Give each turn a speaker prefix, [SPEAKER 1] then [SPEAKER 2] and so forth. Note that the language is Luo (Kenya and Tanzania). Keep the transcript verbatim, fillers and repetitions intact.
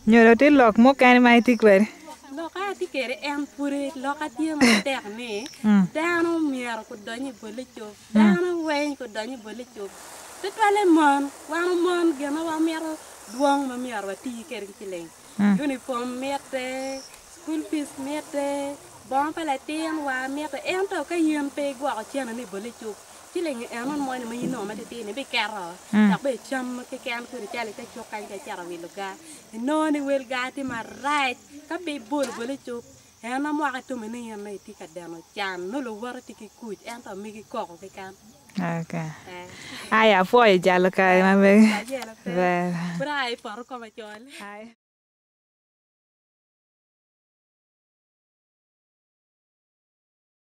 [SPEAKER 1] Nyoro ti lok mo kan mai ti kwere.
[SPEAKER 2] Loka ti kere en pure loka ti ma tek ne. Dano mier ko donyi bole chop. Dano wen ko donyi bole chop. Ti tole mon, wan mon gena wa mier duong ma mier wa ti kere kileng. Uniform mete, school fees mete, bon palatin wa mete en to ka yen pe gwa ko chena ni bole chop. Kileng en on mo ni ma yino ma ti ni be kero. Tak be cham ke kan ko ri chale ka chokan ka chara wi luga. No ni wel ga ti ma right ka be bol bole chop. En na mo ka to me ni en ti ka dano chan no lo war ti ki ku en to mi ki ko ko ke kan.
[SPEAKER 1] Okay. Aya foi jalo ka ma be.
[SPEAKER 2] Bra ai por ko ma chol.